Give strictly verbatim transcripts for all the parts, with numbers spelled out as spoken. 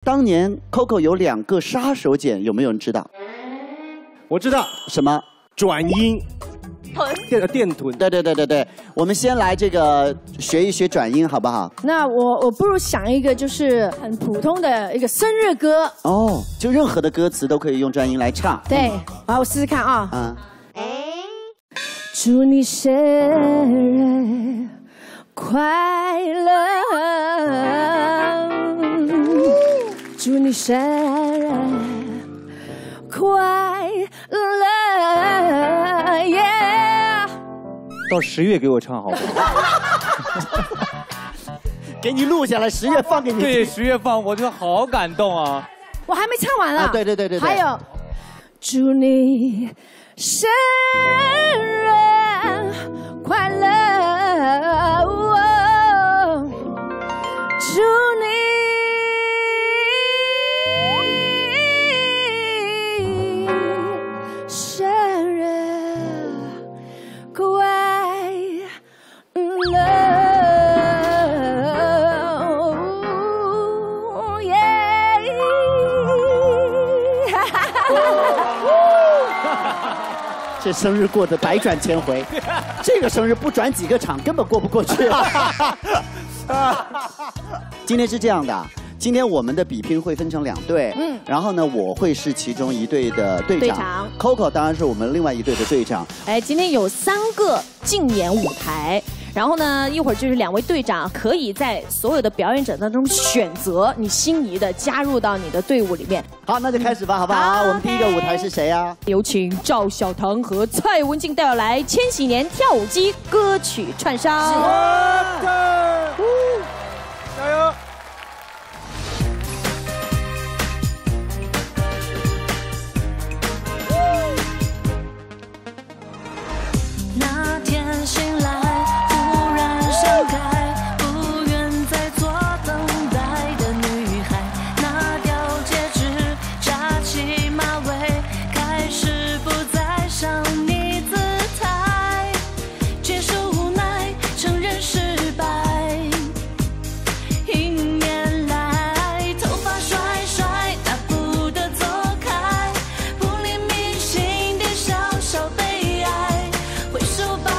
当年 Coco 有两个杀手锏，有没有人知道？ 我知道什么？ 转音。 电电臀， 对对对对对，我们先来这个学一学转音，好不好？ 那我我不如想一个就是很普通的一个生日歌哦，就任何的歌词都可以用转音来唱。 对，好，我试试看啊。 嗯。 祝你生日快乐，祝你生日快乐。 到十月给我唱好不好？ 给你录下来，十月放给你。 对，十月放，我就好感动啊！ 我还没唱完啊！ 对对对对对。 还有，祝你生日快乐，哦、祝你生日快乐。 这生日过得百转千回，这个生日不转几个场根本过不过去啊！今天是这样的，今天我们的比拼会分成两队，嗯，然后呢，我会是其中一队的队长， 队长 Coco 当然是我们另外一队的队长。 哎，今天有三个竞演舞台。 然后呢，一会儿就是两位队长可以在所有的表演者当中选择你心仪的，加入到你的队伍里面。 好，那就开始吧，好不好？好我们第一个舞台是谁呀、啊？ 有请赵小棠和蔡文静带来《千禧年跳舞机》歌曲串烧。 加油！ 醒来，忽然想开，不愿再做等待的女孩。拿掉戒指，扎起马尾，开始不再想你姿态，接受无奈，承认失败。迎面来，头发甩甩，大步的走开，不离明星的小小悲哀，挥手吧。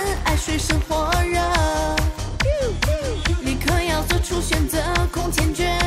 选择空前绝